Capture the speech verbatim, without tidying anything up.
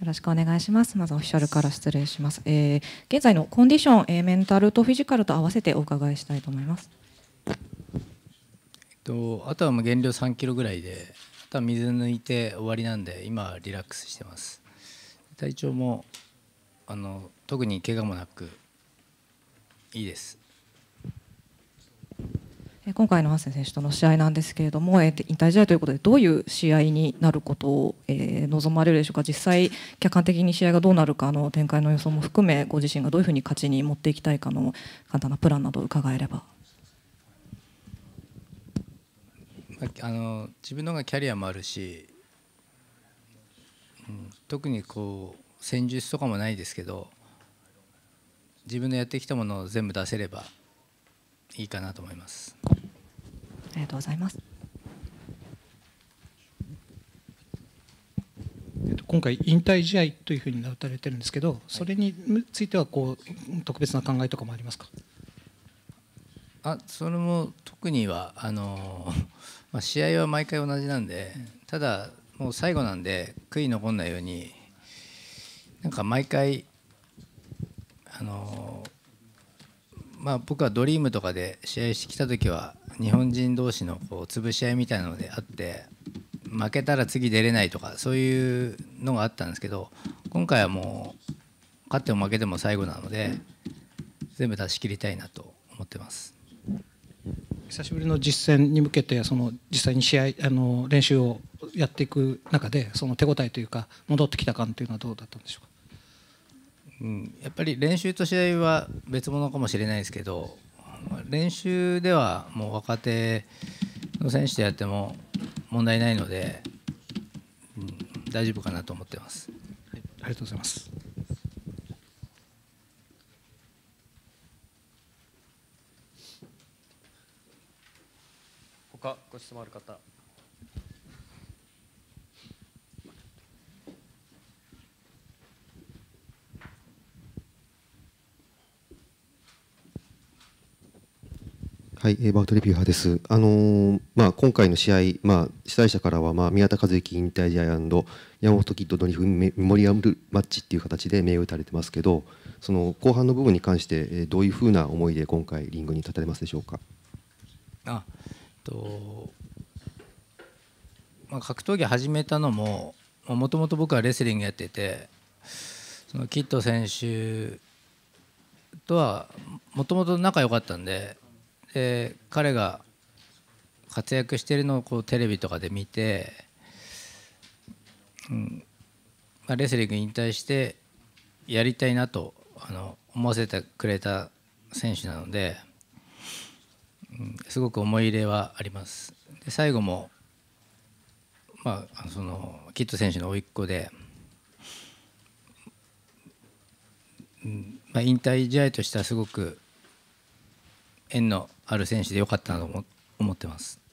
ろしくお願いします。まずオフィシャルから失礼します。えー、現在のコンディション、えー、メンタルとフィジカルと合わせてお伺いしたいと思います。 えっと、あとはもう減量さんキロぐらいで、あとは水抜いて終わりなんで、今はリラックスしてます。体調もあの特に怪我もなくいいです。 今回のハッセン選手との試合なんですけれども、えー、引退試合ということでどういう試合になることを、えー、望まれるでしょうか。実際客観的に試合がどうなるかの展開の予想も含め、ご自身がどういうふうに勝ちに持っていきたいかの簡単なプランなどを伺えれば。 あの自分の方がキャリアもあるし、うん、特にこう戦術とかもないですけど、自分のやってきたものを全部出せればいいかなと思います。 ありがとうございます。 今回引退試合というふうに名打たれてるんですけど、それについてはこう特別な考えとかもありますか？ あ、それも特にはあの、まあ、試合は毎回同じなんで、ただもう最後なんで悔い残んないように、なんか毎回あの、まあ、僕はドリームとかで試合してきた時は日本人同士のこう潰し合いみたいなのであって、負けたら次出れないとかそういうのがあったんですけど、今回はもう勝っても負けても最後なので全部出し切りたいなと思ってます。 久しぶりの実戦に向けてその実際に試合あの練習をやっていく中でその手応えというか戻ってきた感というのはどうだったんでしょうか？ うん、やっぱり練習と試合は別物かもしれないですけど、練習ではもう若手の選手とやっても問題ないので、うん、大丈夫かなと思ってます。 はい、ありがとうございます。 他ご質問ある方。 はい、バウトレビュー派です。あのーまあ、今回の試合、まあ、主催者からは、まあ、宮田和幸引退試合&山本キッドドリフメモリアルマッチっていう形で銘打たれてますけど、その後半の部分に関して、えーどういうふうな思いで今回リングに立たれますでしょうか？ あと、まあ、格闘技始めたのももともと僕はレスリングやってて、そのキッド選手とはもともと仲良かったんで、で彼が活躍してるのをこうテレビとかで見て、うんまあ、レスリング引退してやりたいなとあの思わせてくれた選手なので、うん、すごく思い入れはあります。で最後も、まあ、そのキッド選手の甥っ子で、うんまあ、引退試合としてはすごく縁のある選手でよかったなと思ってます。